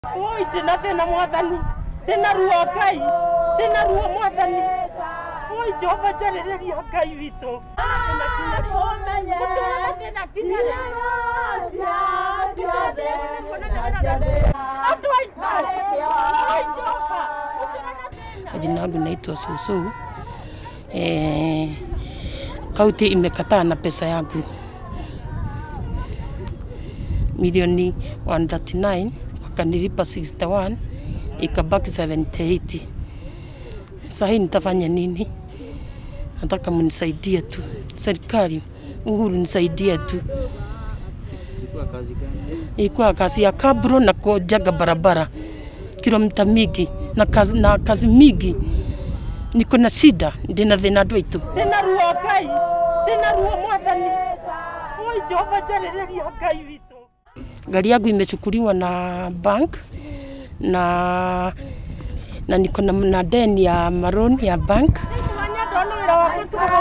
Oi tena tena mwathani tena ruo Ngai tena ruo mwathani oi Jehova jarereria Ngai witũ Jina langu naitwa Susu. Kaunti imekataa na pesa yangu milioni 139, wakanilipa 61, ikabaki 78. Sasa nitafanya nini? Nataka mnisaidie tu. Serikali, Uhuru nisaidie tu. Ilikuwa kazi ya kabro na kujaga barabara kilomita mingi na kazi mingi. Niko na shida, ndina thina ndwitu. Ndina ruo Ngai, ndina ruo mwathani. Oi Jehova jarereria Ngai witũ. Gari yangu imechukuliwa na bank na niko na deni ya maroon ya bank.